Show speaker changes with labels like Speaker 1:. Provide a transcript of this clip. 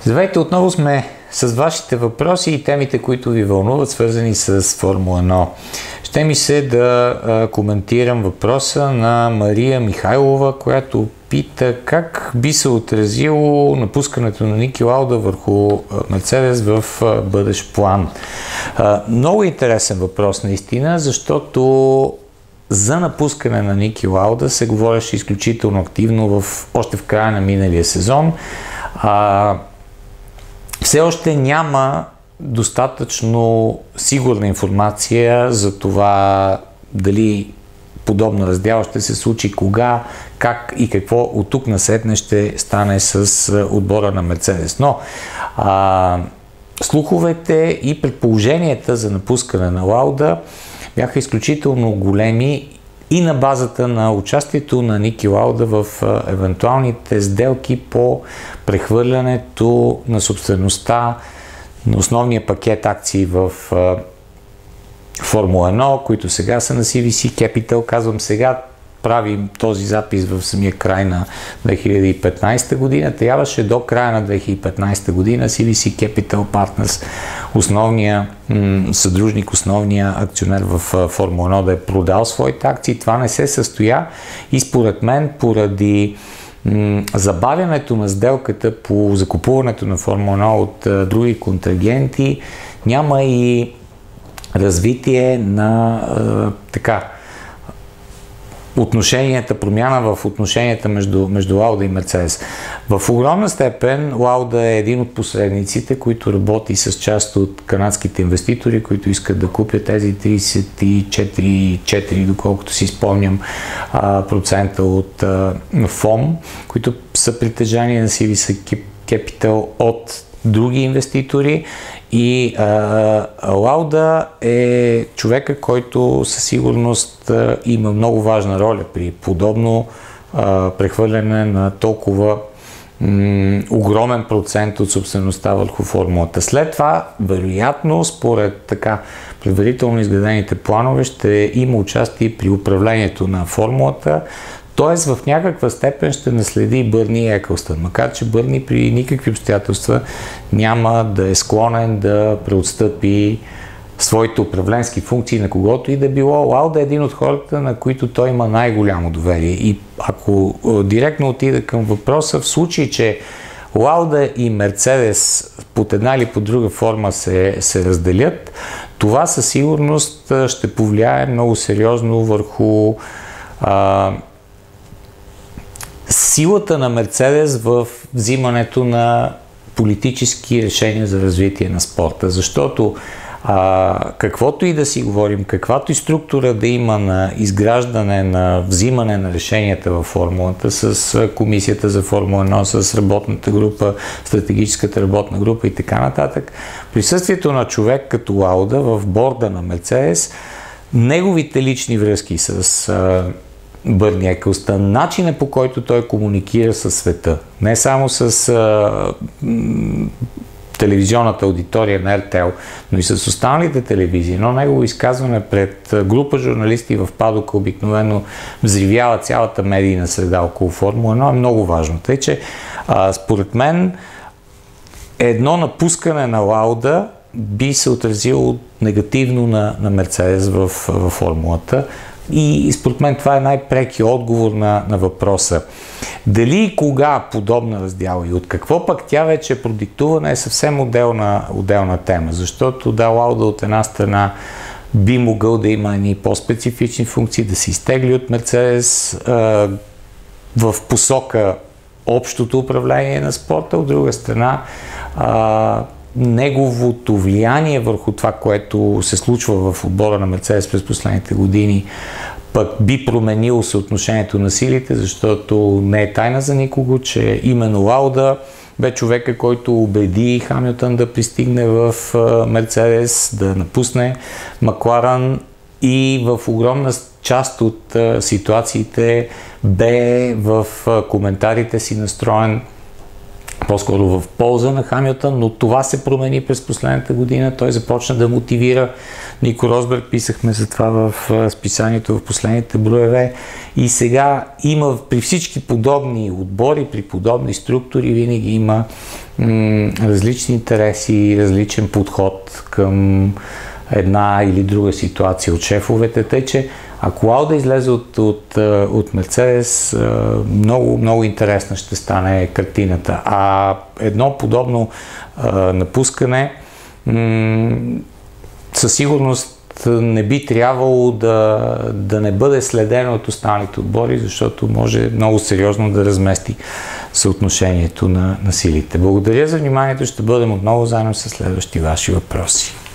Speaker 1: Здравейте, отново сме с вашите въпроси и темите, които ви вълнуват, свързани с Формула 1. Ще ми се да коментирам въпроса на Мария Михайлова, която пита как би се отразило напускането на Ники Лауда върху Мерцедес в бъдещ план. Много интересен въпрос наистина, защото за напускане на Ники Лауда се говореше изключително активно още в края на миналия сезон. Все още няма достатъчно сигурна информация за това дали подобна раздяла ще се случи, кога, как и какво от тук насетне ще стане с отбора на Мерцедес. Но слуховете и предположенията за напускане на Лауда бяха изключително големи и на базата на участието на Ники Лауда в евентуалните сделки по прехвърлянето на собствеността на основния пакет акции в Формула 1, които сега са на CVC Capital. Казвам сега, правим този запис в самия край на 2015 година. Трябваше до края на 2015 година CVC Capital Partners, основния съдружник, основния акционер в Формула 1, да е продал своите акции. Това не се състоя и според мен поради забавянето на сделката по закупуването на Формула 1 от други контрагенти няма и развитие на промяна в отношенията между Лауда и Мерцедес. В огромна степен Лауда е един от посредниците, които работи с част от канадските инвеститори, които искат да купят тези 34, доколкото си спомням, процента от ФОМ, които са притежание на CVC Capital от други инвеститори. И Лауда е човека, който със сигурност има много важна роля при подобно прехвърляне на толкова огромен процент от собствеността върху формулата. След това, вероятно, според предварително изградените планове, ще има участие при управлението на формулата, т.е. в някаква степен ще наследи Бърни Екълстън, макар че Бърни при никакви обстоятелства няма да е склонен да преотстъпи своите управленски функции на когото и да било. Лауда е един от хората, на които той има най-голямо доверие. И ако директно отида към въпроса, в случай, че Лауда и Мерцедес под една или под друга форма се разделят, това със сигурност ще повлияе много сериозно върху силата на Мерцедес в взимането на политически решения за развитие на спорта. Защото каквото и да си говорим, каквато и структура да има на изграждане, на взимане на решенията във формулата, с комисията за Формула 1, с работната група, стратегическата работна група и така нататък, присъствието на човек като Лауда в борда на Мерцедес, неговите лични връзки с Бърни Екълстън, начинът по който той комуникира със света, не само с телевизионната аудитория на RTL, но и с останалите телевизии, но негово изказване пред група журналисти в падока обикновено взривява цялата медийна среда около Формула 1, е много важно. Тъй, че според мен едно напускане на Лауда би се отразило негативно на Мерцедес в формулата. И според мен това е най-прекият отговор на въпроса. Дали и кога подобна раздяла и от какво пък тя вече е продиктувана е съвсем отделна тема. Защото Лауда от една страна би могъл да има едни по-специфични функции, да се изтегли от Мерцедес в посока общото управление на спорта, от друга страна неговото влияние върху това, което се случва в отбора на Мерцедес през последните години, пък би променило съотношението на силите, защото не е тайна за никого, че именно Лауда бе човека, който убеди Хамилтън да пристигне в Мерцедес, да напусне Макларен и в огромна част от ситуациите бе в коментарите си настроен по-скоро в полза на Хамилтън, но това се промени през последната година. Той започна да мотивира Нико Росберг, писахме за това в списанието в последните броеве. И сега има при всички подобни отбори, при подобни структури, винаги има различни интереси, различен подход към една или друга ситуация от шефовете. Тъй, че ако Лауда излезе от Мерцедес, много интересна ще стане картината. А едно подобно напускане със сигурност не би трябвало да не бъде следено от останалите отбори, защото може много сериозно да размести съотношението на силите. Благодаря за вниманието. Ще бъдем отново заедно с следващи ваши въпроси.